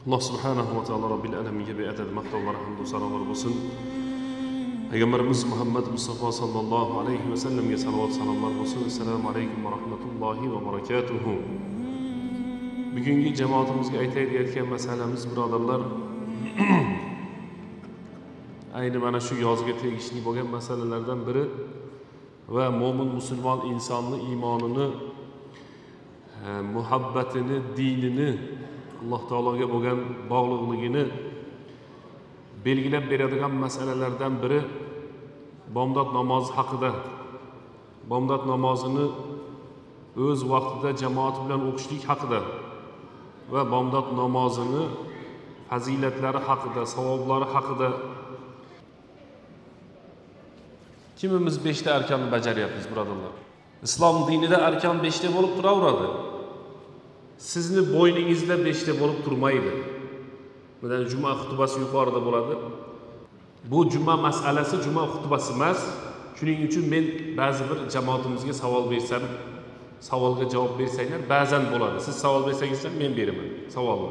Allah subhanahu wa ta'ala Rabbil alamiga be'adad maqtovlar hamd va sanolar bo'lsin. Payg'ambarimiz Muhammad Mustafa sallallohu alayhi va sallamga salovat salomlar bo'lsin. Assalomu alaykum va rahmatullohi va barakatuh. Bugungi jamoatimizga aytayotgan masalamiz birodarlar ayni mana shu yozga tegishli bo'lgan masalalardan biri va mo'min musulmon insonning iymonini, muhabbatini, dinini, Alloh taologa bo'lgan bog'liqligini belgilab beradigan masalalardan biri bomdod namozi haqida. Bomdod namozini o'z vaqtida jamoat bilan o'qishlik haqida va bomdod namozini fazilatlari haqida, savoblari haqida. Kimimiz 5 ta arkonni bajaryapmiz, birodarlar? Islom dinida arkon 5 ta bo'lib turaveradi. Sizni bo'yningizda 5 ta bo'lib turmaydi. Mana juma xutbasi yuqorida bo'ladi. Bu juma masalasi juma xutbasi emas. Shuning uchun men ba'zi bir jamoatimizga savol bersam, savolga javob bersanglar ba'zan bo'ladi. Siz savol bersangiz ham men beraman savolni.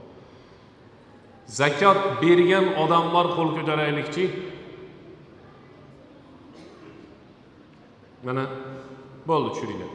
Zakot bergan odamlar qo'l ko'taraylikchi. Mana bo'ldi, tushiringlar.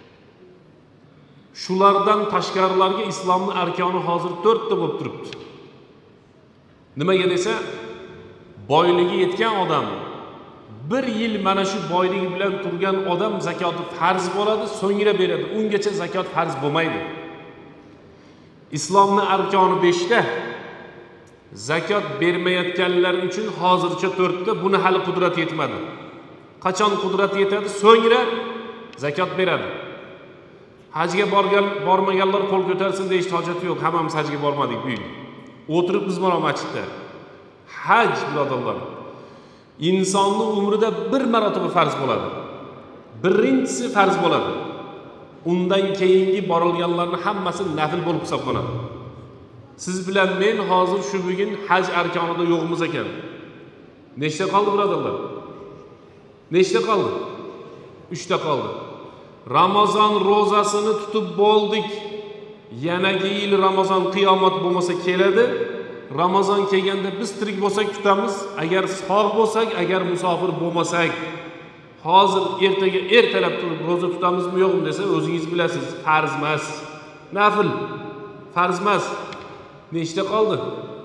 Shulardan tashqarilarga islomning arkoni hozir 4 ta bo'lib turibdi. Nimaga desa, boyligi yetgan odam 1 yil mana shu boyligi bilan turgan odam zakoti farz bo'ladi, so'ngra beradi. Ungacha zakot farz bo'lmaydi. Islomning arkoni 5 ta. Zakot bermayotganlar uchun hozircha 4 ta, buni hali qudrat yetmadi. Qachon qudrat yetadi? So'ngra zakot beradi. Hajga bormaganlar qo'l ko'tarsin deyish hojati yo'q. Hammamiz hajga bormadik bu yil. O'tiribmiz mana masjidda. Haj birodarlar, insonning umrida bir marotaba farz bo'ladi. Birinchisi farz bo'ladi. Undan keyingi borilganlarning hammasi nafil bo'lib hisoblanadi. Siz bilan men hozir shu bugun haj arkonida yo'qmiz ekan. Nechta qoldi birodarlar? Nechta qoldi? 3 ta qoldi. Ramazon ro'zasini tutib bo'ldik. Yanagi yil Ramazon qiyomat bo'lmasa keladi. Ramazon kelganda biz tirik bo'lsak kutamiz. Agar sog' bo'lsak, agar musofir bo'lmasak, hozir ertaga ertalab turib ro'za tutamizmi yo'qmi desa, o'zingiz bilasiz, farz emas. Nafil. Farz emas. Nechta qoldi?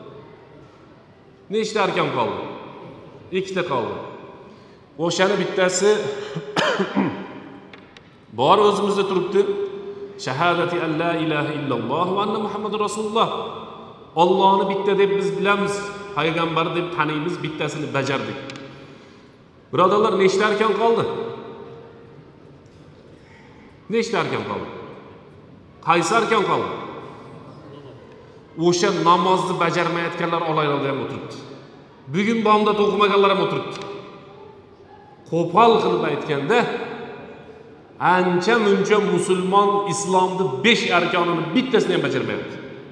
Nechta arkon qoldi? 2 ta qoldi. O'shani bittasi bor o'zimizda turibdi. Shahadati an la ilaha illalloh va anna Muhammadur rasululloh. Allohni bitta deb biz bilamiz, payg'ambar deb taniymiz, bittasini bajardik. Birodarlar, nechta arkon qoldi? Nechta arkon qoldi? Qaysi arkon qoldi? O'sha namozni bajarmayotganlar olaylarda ham o'tiribdi. Bugun bomdod o'qimaganlar ham o'tiribdi. Qo'pol qilib aytganda, ancha muncha musulmon islomning 5 arkonini bittasini ham bajarmayapti.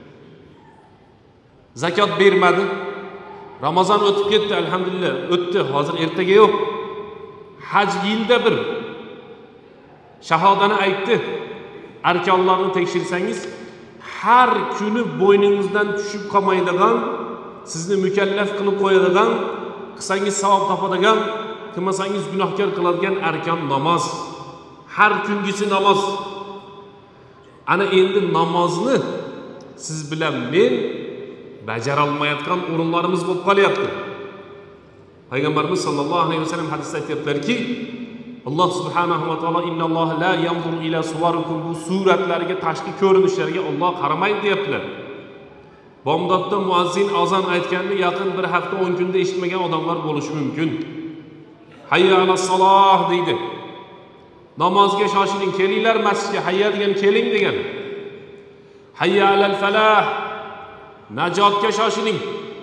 Zakot bermadi. Ramazon o'tib ketdi, alhamdulillah, o'tdi. Hozir ertaga yo'q. Haj yilda bir shahodani aytdi. Arkonlarni tekshirsangiz, har kuni bo'yningizdan tushib qolmaydigan, sizni mukallaf qilib qo'yadigan, qilsangiz savob topadigan, qilmasangiz gunohkor qiladigan arkon namoz. Har kungisi namoz. Ana endi namozni siz bilan men bajara olmayotgan o'rinlarimiz bo'lib qolyapti. Payg'ambarimiz sollallohu alayhi vasallam hadisda aytibdilarki, Alloh subhanahu va taolo innalloha la yanzuru ila suwarikum, bu suratlarga, tashqi ko'rinishlarga Alloh qaramaydi deyaptilar. Bomdodda muazzin azon aytganini yaqin bir hafta 10 kunda eshitmagan odamlar bo'lishi mumkin. Hayya alas saloh deydi. Namozga shoshiling, kelinglar masjidga, hayya degan keling degan. Hayya alal falah, najotga shoshiling.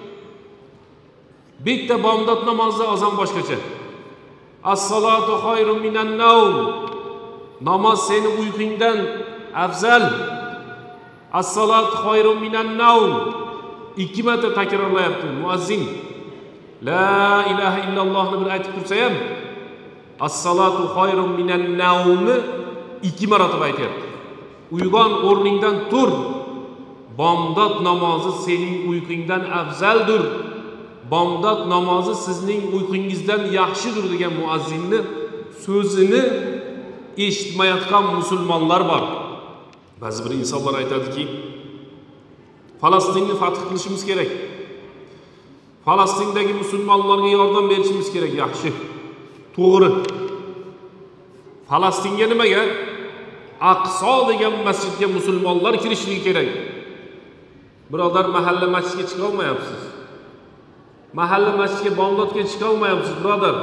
Bitta bomdod namozida azon boshqacha. As-salatu khayrun minan nawm. Namoz seni uyqungdan afzal. As-salatu khayrun minan nawm. 2 marta takrorlayapti muazzin. La ilaha illallohni bir aytib tursa ham, as-salatu khayrun minan nawm 2 marotaba aytyapti. Uyg'on, o'rningdan tur. bomdod namozi sening uyqungdan afzaldir. Bomdod namozi sizning uyqungizdan yaxshidir degan muazzinni so'zini eshitmayotgan musulmonlar bor. Ba'zi bir insonlar aytadiki, Falastinni fath qilishimiz kerak. Falastindagi musulmonlarga yordam berishimiz kerak. Yaxshi. To'g'ri. Falastinga nimaga? Aqso degan masjidga musulmonlar kirishligi kerak. Birodar, mahalla masjidga chiqa olmayapsiz. Mahalla masjidga bomdodga chiqa olmayapsiz, birodar.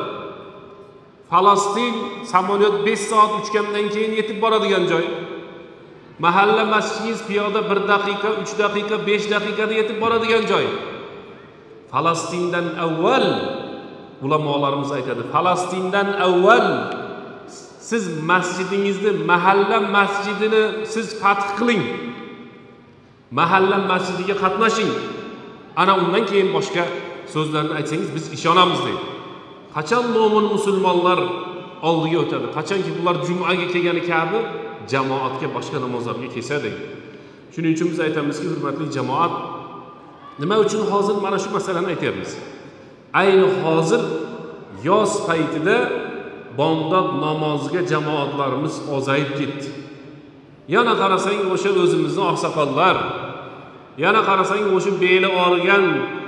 Falastin samolyot 5 soat uchgandan keyin yetib boradigan joy. Mahalla masjidingiz piyoda 1 daqiqa, 3 daqiqa, 5 daqiqada yetib boradigan joy. Falastindan avval ulamolarimiz aytadi, Falastindan avval siz masjidingizni, mahalla masjidini siz fath qiling. Mahalla masjidiga qatnashing. Ana undan keyin boshqa so'zlarni aytsangiz biz ishonamiz deydi. Qachon mo'min musulmonlar oldiga o'tadi? Qachonki bular jumaga kelgani kabi jamoatga boshqa namozlarga kelsa deydi. Shuning uchun biz aytamizki, hurmatli jamoat, nima uchun hozir mana shu masalani aytyapmiz? Ayni hozir yoz paytida bomdod namoziga jamoatlarimiz ozayib ketdi. Yana qarasang o'sha o'zimizning oqsoqollar, yana qarasang o'sha beli og'rigan,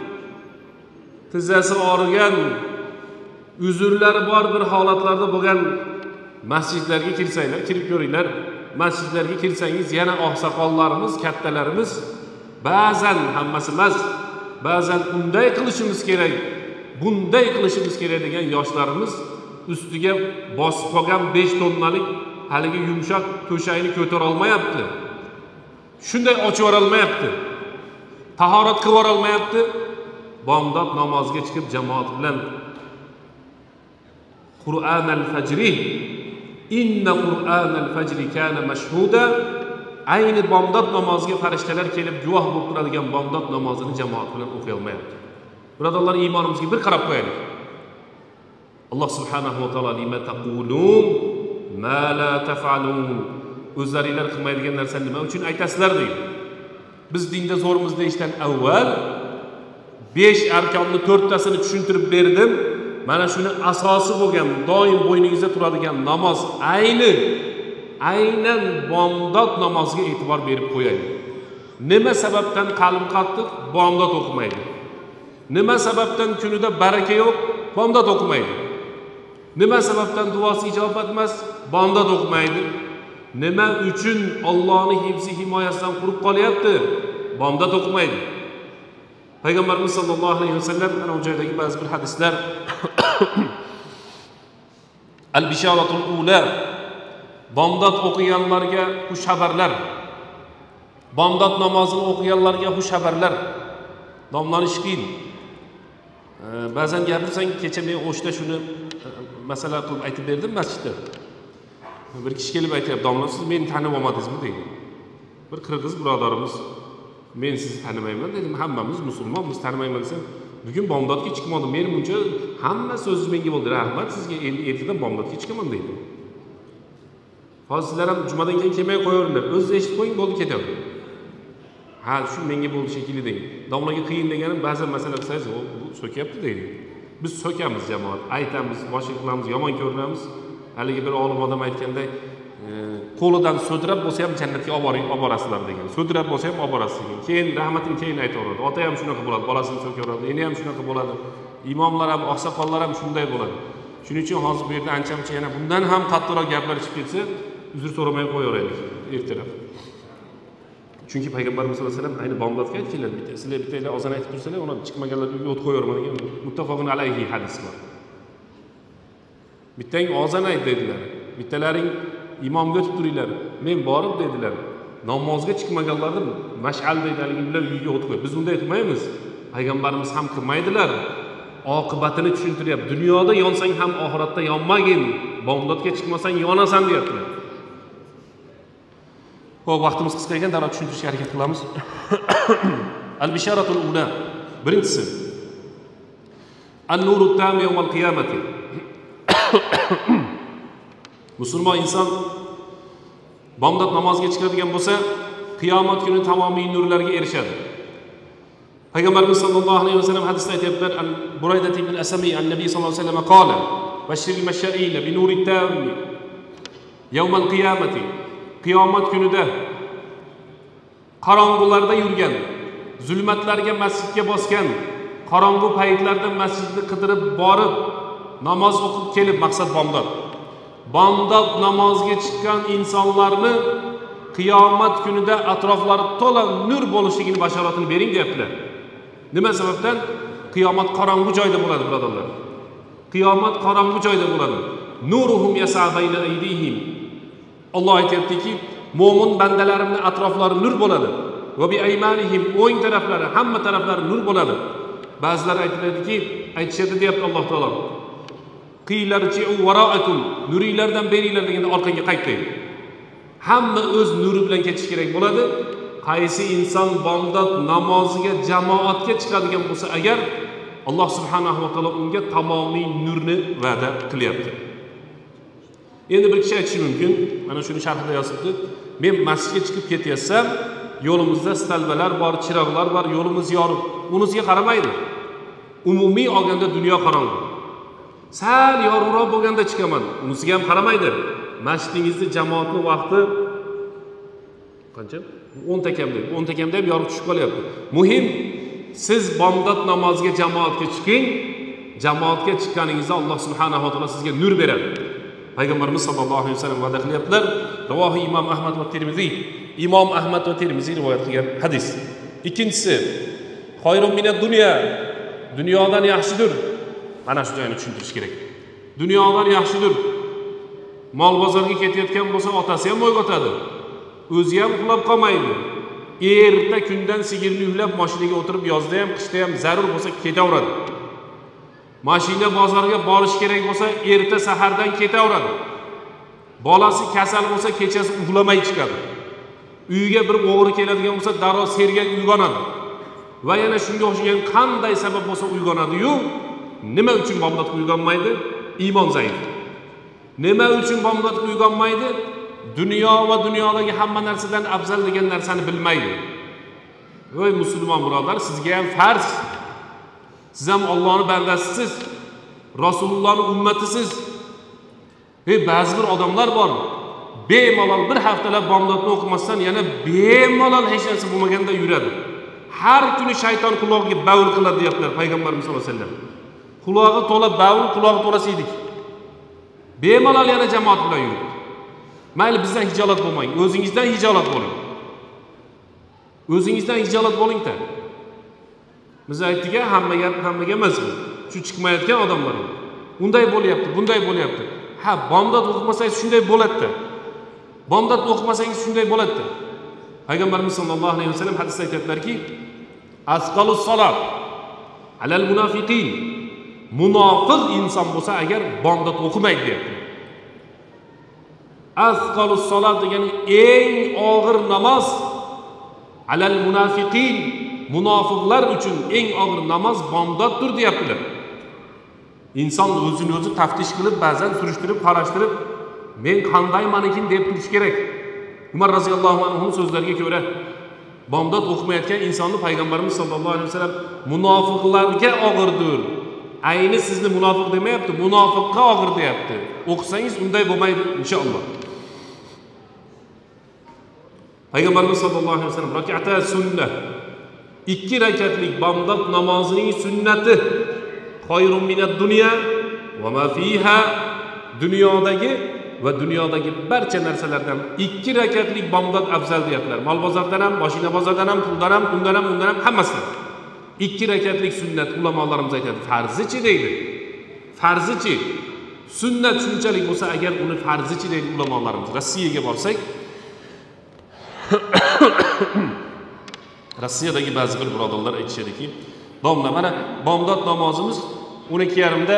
tizzasi og'rigan, uzurlari bor bir holatlarda bo'lgan masjidlarga kirsanglar, kirib ko'ringlar. Masjidlarga kirsangiz yana oqsoqollarimiz, kattalarimiz ba'zan hammasi emas, ba'zan unday qilishimiz kerak, bunday qilishimiz kerak degan yoshlarimiz ustiga bosib qolgan 5 tonnalik haligi yumshoq to'shakni ko'tara olmayapti. Shunday ochib olmayapti. Tahorat qilib olmayapti. Bomdod namoziga chiqib jamoat bilan Qur'anal fajri inna Qur'anal fajri kana mashhuda, ayni bomdod namoziga farishtalar kelib guvoh bo'lib turadigan bomdod namozini jamoat bilan o'qiy olmayapti. Birodarlar, iymonimizga bir qarab qo'yaylik. Alloh subhanahu va taolo lima taqulun ma la taf'alun, o'zlaringlar qilmaydigan narsani nima uchun aytasizlar deydi. Biz dinda zo'rimiz deyishdan avval 5 arkonni 4tasini tushuntirib berdim. Mana shuni asosi bo'lgan, doim bo'yningizda turadigan namoz aynan bomdod namoziga e'tibor berib qo'yaylik. Nima sababdan qalb qattiq bomdod o'qimaydi? Nima sababdan kunida baraka yo'q bomdod o'qimaydi? Nima sababdan duosi ijobat emas bomdod o'qimaydi? Nima uchun Allohning hifzi himoyasidan qurib qolyapti? Bomdod o'qimaydi. Payg'ambarimiz sollallohu alayhi vasallam ana bu joydagi ba'zi bir hadislar al-bisharatul ula, bomdod o'qiganlarga xush xabarlar, bomdod namozini o'qiganlarga xush xabarlar. Domlanish qiyin. Ba'zan gapirsang, kecha men o'shda shuni masala qilib aytib berdim masjidda. Bir kishi kelib aytayapti, domla siz meni tanib olmadingizmi deydi. Bir qirg'iz birodarimiz, men sizni tanimayman dedim. Hammamiz musulmonmiz, tanimayman desam, bugun bomdodga chiqmadim. Men buncha hamma so'zingiz menga bo'ldi. Rahmat sizga, endi ertadan bomdodga chiqaman deydi. Hozir sizlar ham jumadan keyin kelmay qo'yaveringlar. O'zingiz eshitib qo'ying, bo'ldi, ketaveradi. Ha, shu menga bo'ldi shekilli deydi. Domlaga qiyin deganim ba'zan masala qilsangiz, bu so'kyapti deydi. Biz so'kamiz jamoat, aytamiz, boshqa qilamiz, yomon ko'rinamiz. Haligi bir olim odam aytganday, qo'lidan so'dirab bo'lsa ham jannatga olib borasizlar degan. So'dirab bo'lsa ham olib borasiz degan. Keyin rahmatim keyin aytaveradi. Ota ham shunaqa bo'ladi, bolasini so'kaveradi. Endi ham shunaqa bo'ladi. Imomlar ham, oqsoqollar ham shunday bo'ladi. Shuning uchun hozir bu yerda ancha-muncha yana bundan ham qattiqroq gaplar chiqib ketsa, uzr so'ramay qo'yaveraylik ertalab. Chunki payg'ambarimiz sollallohu alayhi vasallam ayni bomdodga aytganlar, sizlar bittanglar ozon aytib tursalar, uni chiqmaganlar uyga o't qo'yaverman degan muttafaqun alayhi hadis bor. Bittang ozon ayt dedilar. Bittalaring imomga o'tib turinglar. Men borib dedilar. Namozga chiqmaganlarni mash'al deydilar, ular uyga o't qo'yib. Biz bunday qilmaymiz. Payg'ambarimiz ham qilmaydilar. Oqibatini tushuntiryapti. Dunyoda yonsang ham oxiratda yonmagin. Bomdodga chiqmasang yonasan deyaptilar. Xo'p, vaqtimiz qisqa ekan, darhol tushuntirishga harakat qilamiz. Al-bisharatul ula. Birinchisi. An-nurut tam yawmal qiyamati. Musulmon inson bomdod namoziga chiqadigan bo'lsa, qiyomat kuni tamomiy nurlarga erishadi. Payg'ambarimiz sollallohu alayhi vasallam hadisda aytibdilar, Burayda ibn Asami an-Nabiy sollallohu alayhi vasallam qala: "Bashiril masha'ila bi nurit tam yawm al-qiyamati." Qiyomat kunida qorong'ularda yurgan, zulmatlarga masjidga bosgan, qorong'u paytlarda masjidni qidirib borib, namoz o'qib kelib, maqsad bomdod. Bomdod namozga chiqqan insonlarni qiyomat kunida atroflari to'la nur bo'lishligini bashoratini bering deyaptilar. Nima sababdan? Qiyomat qorong'u joyda bo'ladi, birodarlar. Qiyomat qorong'u joyda bo'ladi. Nuruhum yas'a bayna aydihim. Alloh aytayaptiki, mo'min bandalarimning atroflari nur bo'ladi. Va bi aymanihim, o'ng taraflari, hamma taraflari nur bo'ladi. Ba'zilar aytadiki, aytishadi deyapti Alloh taolo. Qilarji'u wara'akum, nuringlardan beringlar deganda orqaga qaytmaydi. Hamma o'z nuri bilan ketish kerak bo'ladi. Qaysi inson bomdod namoziga jamoatga chiqadigan bo'lsa agar, Alloh subhanahu va taolo unga tamomiy nurni va'da qilyapti. Endi bir kishi aytishi mumkin, mana shuni sharhida yozibdi. Men masjidga chiqib ketyapsam, yo'limizda stalbalar bor, chiroqlar bor, yo'limiz yorug'. Unisiga qaramaydi. Umumiy olganda dunyo qorong'u. Sal yorug'roq bo'lganda chiqaman. Unisiga ham qaramaydi. Masjidingizda jamoatning vaqti qancha? 10 ta kamda. 10 ta kamda ham yorug' tushib qolyapti. Muhim, siz bomdod namoziga jamoatga chiqing. Jamoatga chiqqaningizda Alloh subhanahu va taolo sizga nur beradi. Payg'ambarimiz sollallohu alayhi vasallam va'da qilyaptilar. Rivohi Imom Ahmad va Termiziy. Imom Ahmad va Termiziy rivoyat qilgan hadis. Ikkinchisi, xoyrun minad dunya. Dunyodan yaxshidir. Mana shu joyni tushuntirish kerak. Dunyodan yaxshidir. Mol bozorga ketayotgan bo'lsa, otasi ham o'yg'otadi. O'zi ham uxlab qolmaydi. Erta kundan sigirni yuklab mashinaga o'tirib yozda ham, qishda ham zarur bo'lsa ketaveradi. Mashina bozorga borish kerak bo'lsa, erta sahardan ketaveradi. Bolasi kasal bo'lsa, kechasi uxlamay chiqadi. Uyiga bir o'g'ri keladigan bo'lsa, darrov sergak uyg'onadi. Va yana shunga o'xshagan qanday sabab bo'lsa uyg'onadi-yu, nima uchun bomdodga uyg'onmaydi? Iymon zaif. Nima uchun bomdodga uyg'onmaydi? Dunyo va dunyodagi hamma narsadan afzal degan narsani bilmaydi. Voy musulmon birodar, sizga ham farz. Siz ham Allohning bandasisiz. Rasulullohning ummatisiz. Ba'zi bir odamlar bor. Bemalol bir haftalab bomdodni o'qimasdan yana bemalol hech narsa bo'lmaganda yuradi. Har kuni shayton quloqiga bavul qiladi deyaptilar Payg'ambarimiz sollallohu alayhi vasallam. Qulog'i to'la bavul, qulog'i to'lasiydik. Bemalol yana jamoat bilan yuradi. Mayli bizdan hijolat bo'lmang, o'zingizdan hijolat bo'ling. O'zingizdan hijolat bo'ling-da. Biz aytdik-a, hammaga emas bu. Shu chiqmayotgan odamlar. Unday bo'lyapti, bunday bo'lyapti. Ha, bomdod o'qimasangiz shunday bo'ladi-da. Bomdod o'qimasangiz shunday bo'ladi-da. Payg'ambarimiz sollallohu alayhi vasallam hadisda aytadilarki, asqalus salat alal munafiqin. Munofiq inson bo'lsa agar bomdod o'qimaydi deyapti. Asqalus salat degani eng og'ir namoz alal munafiqin. Munofiqlar uchun eng og'ir namoz bomdoddir deyaptilar. Inson o'zini o'zi taftish qilib, ba'zan surishtirib, qarashtirib, men qandayman-ekin deb turish kerak. Umar roziyallohu anhuning so'zlariga ko'ra, bomdod o'qimayotgan insonni Payg'ambarimiz sollallohu alayhi vasallam munofiqlarga og'irdir. Ayni sizni munofiq demayapti, munofiqqa og'ir deyapti. O'qisangiz unday bo'lmaydi inshaalloh. Payg'ambarimiz sollallohu alayhi vasallam rak'ata sunnah, 2 rakatlik bomdod namozining sunnati xoyrun minad dunya va ma fiha, dunyodagi va dunyodagi barcha narsalardan 2 rakatlik bomdod afzal deyaptilar. Mol bozordan ham, mashina bozordan ham, puldan ham, undan ham hammasidan. 2 rakatlik sunnat ulamolarimiz aytadi. Farzichi deydi. Farzichi. Sunnat shunchalik bo'lsa agar uni farzichi deydi ulamolarimiz. Rossiyaga borsak, Rossiyadagi ba'zi bir birodarlar aytishadiki, "Domla, mana bomdod namozimiz 12:30da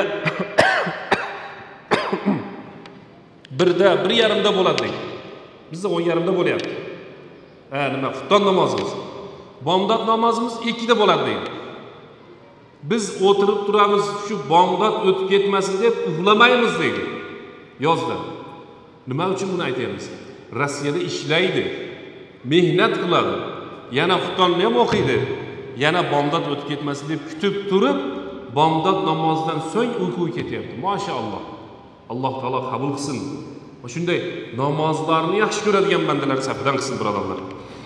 1:30da bo'ladi" deydi. Bizda 10:30da bo'lyapti. Nima, xufton namozimiz. Bomdod namozimiz 2da bo'ladi deydi. Biz o'tirib turamiz, shu bomdod o'tib ketmasin deb uxlamaymiz deydi. Yozda. Nima uchun buni aytamiz? Rossiyada ishlaydi. mehnat qiladi, yana xuftonni ham o'qiydi, yana bomdod o'tib ketmasin deb kutib turib, bomdod namozidan so'ng uyquga ketyapti. Mashaalloh. Alloh taolo qabul qilsin. Shunday namozlarni yaxshi ko'radigan bandalar safidan qilsin, birodarlar.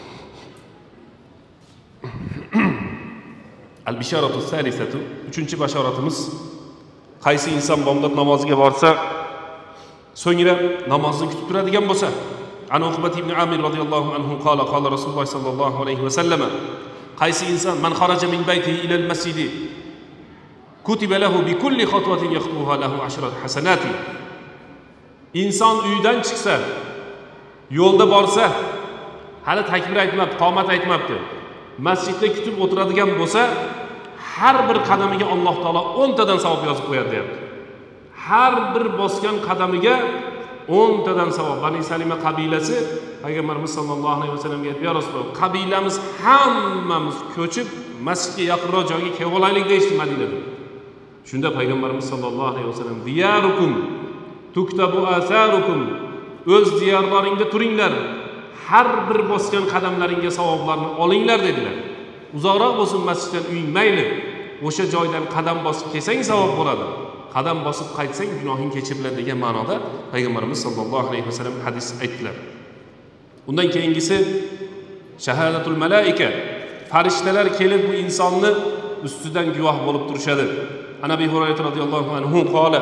Al-bisharatu salisatu, 3-bashoratimiz, qaysi inson bomdod namoziga borsa, so'ngra namozni kutib turadigan bo'lsa, An Uqbat ibn Amir radhiyallohu anhu qala qala Rasululloh sallallohu alayhi va sallam, qaysi inson man kharaja min baytihi ila al-masjid kutiba lahu bi kulli khatwatin yaqtuha lahu 10 hasanati. Inson uydan chiqsa, yo'lda borsa, hali takbir aytmabdi, qomat aytmabdi, masjidda kutib o'tiradigan bo'lsa, har bir qadamiga Alloh taolo 10 tadan savob yozib qo'yadi deyapti. Har bir bosgan qadamiga 10 tadan savob. Bani Salima qabilasi Payg'ambarimiz sollallohu alayhi vasallamga aytdi: "Ya Rasululloh, qabilamiz hammamiz ko'chib masjidga yaqinroq joyga kelib olaylik" deydi Madinada. Shunda Payg'ambarimiz sollallohu alayhi vasallam: "Diyarukum tuktabu atharukum", o'z diyorlaringda turinglar, har bir bosgan qadamlaringga savoblarni olinglar dedilar. Uzoqroq bo'lsin masjiddan uying mayli, o'sha joydan qadam bosib kelsang savob bo'ladi. Qadam bosib qaytsang gunohing kechiriladi degan ma'noda Payg'ambarimiz sollallohu alayhi vasallam hadis aytdilar. Undan keyingisi shahadatul malaika. Farishtalar kelib bu insonni ustidan guvoh bo'lib turishadi. Abi Hurayra radhiyallohu anhu qala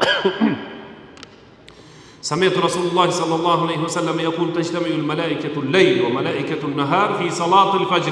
سمعت رسول الله صلى الله عليه وسلم يقول تجتمع الملائكة الليل وملائكة النهار في صلاة الفجر.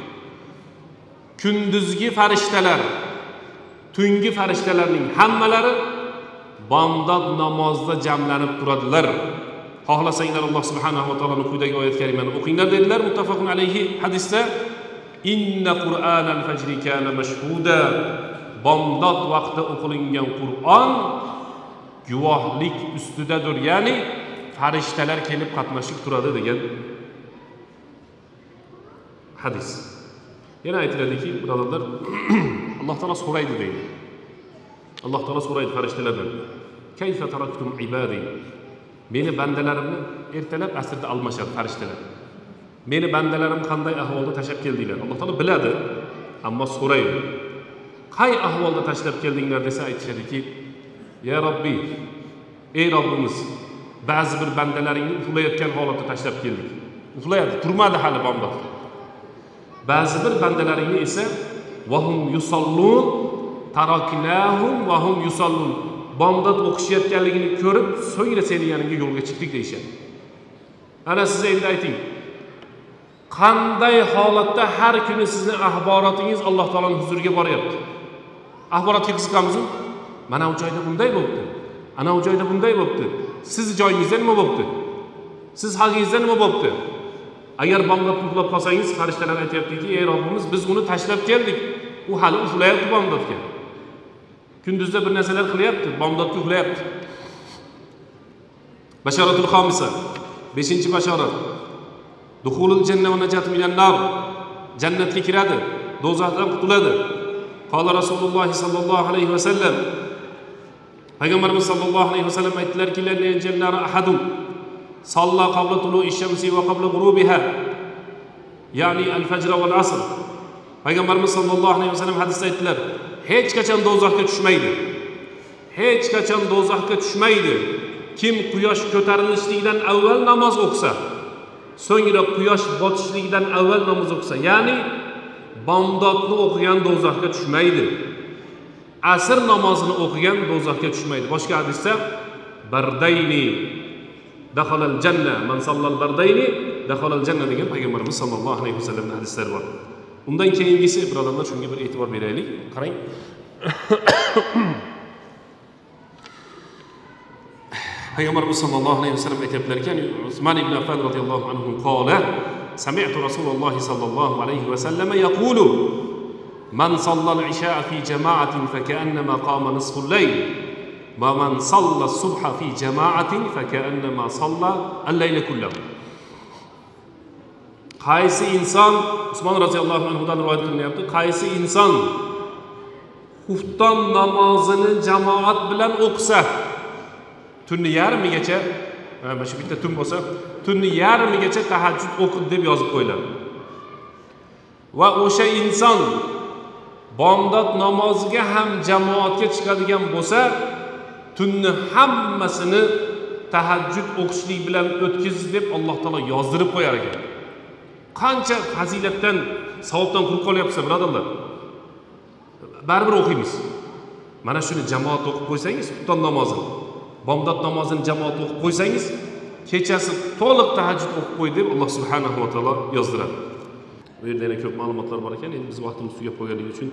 Kunduzgi farishtalar, tungi farishtalarning hammalari bomdod namozida jamlanib turadilar. Xohlasanglar Alloh subhanahu va taoloning quyidagi oyat karimani o'qinglar dedilar. Muttafaqun alayhi hadisda inna Qur'anal fajri kana mashhuda. Bomdod vaqtida o'qilingan Qur'on guvohlik ustidadir, ya'ni farishtalar kelib qatnashib turadi degan hadis. Yana aytiladiki, birodarlar, Alloh taolo so'raydi deydi. Alloh taolo so'raydi farishtalardan: "Kayfa taraktum ibadi?" Meni bandalarimni ertalab asrda almashadi farishtalar. Meni bandalarim qanday ahvolda tashlab keldinglar? Alloh taolo biladi, ammo so'raydi. Qay ahvolda tashlab keldinglar desa aytishadiki: "Ya Robbi, ey Robbimiz, ba'zi bir bandalaringni uxlayotgan holatda tashlab keldik. Uxlayapti, turmadi hali bomdod. Ba'zi bir bandalaringni esa vahum yusallun taraknahum vahum yusallun, bomdod o'qishayotganligini ko'rib, so'ngra seni yaningga yo'lga chiqdik" deyshadi. Ana siz endi ayting, qanday holatda har kuni sizning axborotingiz Alloh taoloning huzuriga boryapti? Axborotga qiziqamizmi? Mana u joyda bunday bo'libdi, ana u joyda bunday bo'libdi. Siz joyingizda nima bo'libdi? Siz haqingizda nima bo'libdi? Agar bomdod uxlab qolsangiz, farishtalar aytayaptiki: "Ey Robbimiz, biz uni tashlab keldik. U hali uxlayapti bomdodga. Kunduzda bir narsalar qilyapti, bomdodga uxlayapti." Basharatul xomisa, 5-bashorat. Dukhulul janna va najat minan nar. Jannatga kiradi, do'zaxdan qutuladi. Qala Rasululloh sallallohu alayhi va sallam, Payg'ambarimiz sallallohu alayhi va sallam aytdilarki: "La yanjanna ahadun salla qabla tulu'i shamsi va qabla ghurubiha", ya'ni al-fajr va al-asr. Payg'ambarimiz sallallohu alayhi va sallam hadisda aytdilar: "Hech qachon do'zaxga tushmaydi. Hech qachon do'zaxga tushmaydi kim quyosh ko'tarilishligidan avval namoz o'qisa, so'ngra quyosh botishligidan avval namoz o'qisa, ya'ni bomdodni o'qigan do'zaxga tushmaydi. Asr namozini o'qigan do'zaxga tushmaydi." Boshqa hadisda bardayni dakhalal janna, man sallal bardayni dakhalal janna degan Payg'ambarimiz sallallohu alayhi vasallamning hadislari bor. Undan keyingisi, birodarlar, shunga bir e'tibor beraylik. Qarang. Payg'ambarimiz sallallohu alayhi vasallam aytibdilarki, Usmon ibn Affan radhiyallohu anhu qala: "Sami'tu Rasululloh sallallohu alayhi vasallam yaqulu: Man salla al-isha'a fi jama'atin faka'annama qama nisfu al-layl, va man salla as-subha fi jama'atin faka'annama salla al-layla kullahu." Qaysi inson, Usmon roziyallohu anhudan rivoyat qilinyapti, qaysi inson xufton namozini jamoat bilan o'qisa, tunni yarmigacha mana shu bitta tun bo'lsa, tunni yarmigacha tahajjud o'qidi deb yozib qo'yiladi. Va o'sha inson bomdod namoziga ham jamoatga chiqadigan bo'lsa, tunni hammasini tahajjud o'qishlik bilan o'tkiz deb Alloh taolo yozdirib qo'yar ekan. Qancha fazilatdan, savobdan quruq qolyapsiz, birodarlar. Baribir o'qiymiz. Mana shuni jamoat o'qib qo'ysangiz, xufton namozini, bomdod namozini jamoat o'qib qo'ysangiz, kechasi to'liq tahajjud o'qib qo'y deb Alloh subhanahu va taolo yozdiradi. Bu yerda yana ko'p ma'lumotlar bor ekan, endi biz vaqtimiz tugab qolganligi uchun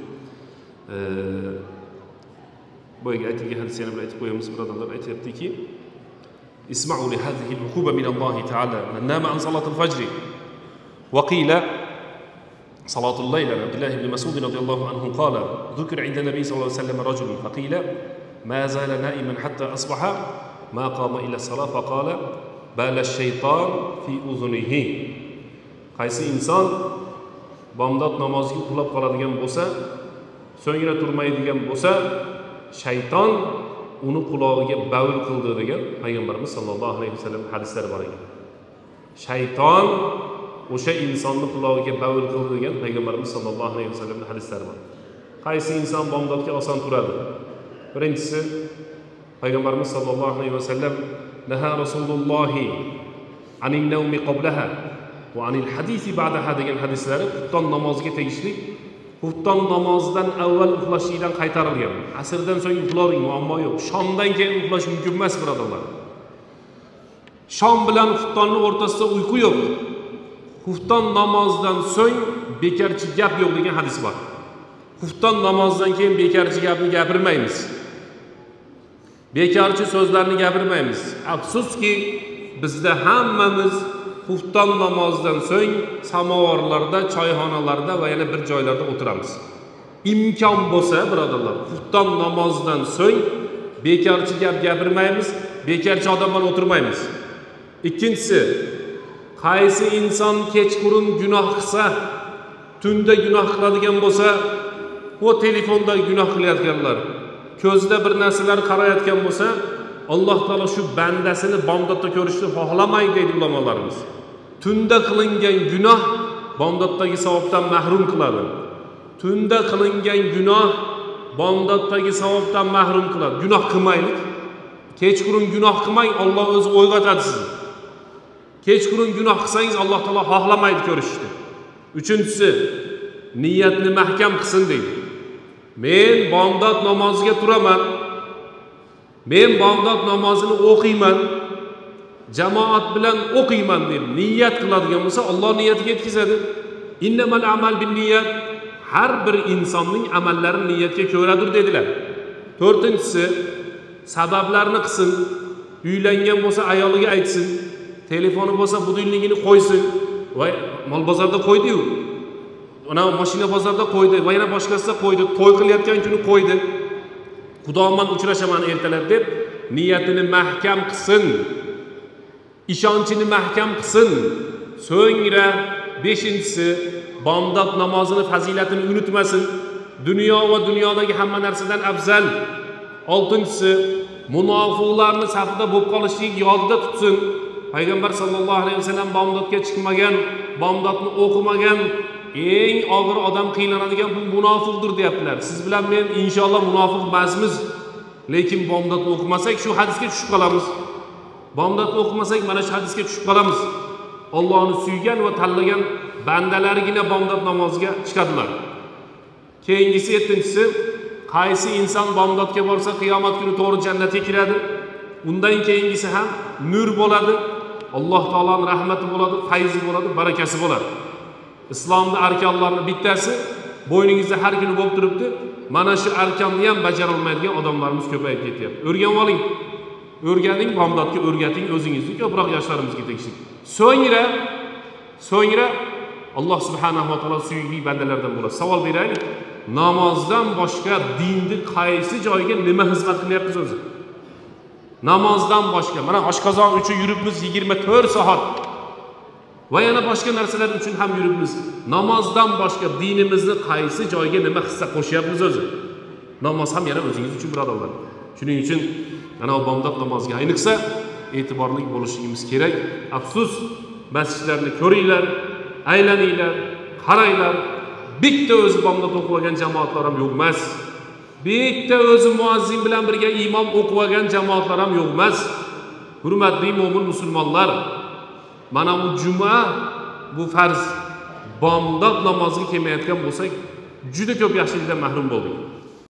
boyagi aytilgan hadisni yana bir aytib qo'yamiz, birodarlar. Aytayaptiki: "Isma'u li hadhihi al-uquba min Alloh ta'ala, man nama an salatil fajr wa qila صلاة الليل." عن عبد الله بن مسعود رضي الله عنه قال: ذكر عند النبي صلى الله عليه وسلم رجل فقيل: ما زال نائما حتى أصبح ما قام إلى الصلاة فقال: بال الشيطان في أذنه. Qaysi inson bomdod namoziga uxlab qoladigan bo'lsa, so'ngra turmaydigan bo'lsa, shayton uni qulog'iga bavul qildi degan payg'ambarimiz sollallohu alayhi vasallam hadislari bor ekan. Shayton o'sha insonni qulog'iga bavul qildi degan payg'ambarimiz sollallohu alayhi vasallamning hadislari bor. Qaysi inson bomdodga oson turadi? Birinchisi, payg'ambarimiz sollallohu alayhi vasallam naha Rasulullohi anin nawmi qablaha va anil hadisi ba'daha degan hadislari xufton namoziga tegishli. Xufton namozidan avval uxlashlikdan qaytarilgan. Asrdan so'ng uxlaring, muammo yo'q. Shomdan keyin uxlash mumkin emas, birodarlar. Shom bilan xuftonning o'rtasida uyqu yo'q. Xufton namozidan so'ng bekarchi gap yo'q degan hadis bor. Xufton namozidan keyin bekarchi gapni gapirmaymiz. Bekarchi so'zlarni gapirmaymiz. Afsuski, bizda hammamiz xufton namozidan so'ng samovarlarda, choyxonalarda va yana bir joylarda o'tiramiz. Imkon bo'lsa, birodarlar, xufton namozidan so'ng bekarchi gap gapirmaymiz, bekarchi odam bilan o'tirmaymiz. Ikkinchisi, qaysi inson kechqurun gunoh qilsa, tunda gunoh qiladigan bo'lsa, o telefonda gunoh qilayotganlar, ko'zda bir narsalar qarayotgan bo'lsa, Alloh taolo shu bandasini bomdodda ko'rishni xohlamaydi deydi ulamolarimiz. Tunda qilingan gunoh bomdoddagi savobdan mahrum qiladi. Tunda qilingan gunoh bomdoddagi savobdan mahrum qiladi. Gunoh qilmaylik. Kechqurun gunoh qilmang, Alloh o'zi o'yg'otadi sizni. Kechqurun gunoh qilsangiz Alloh taolo xohlamaydi ko'rishni. Uchinchisi, niyatni mahkam qilsin deydi. Men bomdod namoziga turaman. Men bomdod namozini o'qiyman. Jamoat bilan o'qiyman deb niyat qiladigan bo'lsa, Alloh niyatiga yetkazadi. Innamal a'mal binniyat. Har bir insonning amallari niyatga ko'radir dedilar. To'rtinchisi, sabablarni qilsin. Uylangan bo'lsa ayoliga aytsin. Telefoni bo'lsa budilligini qo'ysin. Va mol bozorda qo'ydi-yu. Ana mashina bozorda qo'ydi va yana boshqasida qo'ydi. To'y qilayotgan kuni qo'ydi. Xudo bilan uchrashaman ertalab deb niyatini mahkam qilsin. Ishonchini mahkam qilsin. So'ngra 5-inchisi, bomdod namozini fazilatini unutmasin. Dunyo va dunyodagi hamma narsadan afzal. 6-inchisi, munofiqlarning safida bo'lib qolishlik yodida tutsin. Payg'ambar sollallohu alayhi vasallam bomdodga chiqmagan, bomdodni o'qimagan eng og'ir odam qiylanadigan bu munofiqdir deyaptilar. Siz bilan men inshaalloh munofiq emasmiz. Lekin bomdodni o'qimasak shu hadisga tushib qolamiz. Bomdodni o'qimasak mana shu hadisga tushib qolamiz. Allohni suygan va tanlagan bandalarigina bomdod namoziga chiqadilar. Keyingisi 7-inchisi, qaysi inson bomdodga borsa qiyomat kuni to'g'ri jannatga kiradi. Undan keyingisi ham nur bo'ladi. Alloh taoloning rahmati bo'ladi, fayzi bo'ladi, barakasi bo'ladi. Islomda arkonlarning bittasi bo'yningizda har kuni bo'lib turibdi. Mana shu arkonni ham bajara olmaydigan odamlarimiz ko'payib ketyapti. O'rganib oling. O'rganing, bomdodga o'rgating o'zingizni, ko'proq yoshlarimizga tegishlik. So'ngra Alloh subhanahu va taolo suyukli bandalardan bo'ladi. Savol beraylik. Namozdan boshqa dinni qaysi joyga nima xizmat qilyapmiz o'zi? Namozdan boshqa, mana oshqozon uchun yuribmiz 24 soat. Va yana boshqa narsalar uchun ham yuribmiz. Namozdan boshqa dinimizni qaysi joyga nima hissa qo'shyapmiz o'zi? Namoz ham yana o'zingiz uchun, birodarlar. Shuning uchun ana bomdod namoziga ayniqsa e'tiborli bo'lishimiz kerak. Afsus, masjidlarni ko'ringlar, aylaninglar, qaranglar. Bitta o'zi bomdod o'qib olgan jamoatlar ham yo'q emas. Bitta o'zi muazzin bilan birga imom o'qib olgan jamoatlar ham yo'q emas. Hurmatli mo'min musulmonlar, mana bu juma, bu farz bomdod namoziga kelmayotgan bo'lsak, juda ko'p yaxshilikdan mahrum bo'ldik.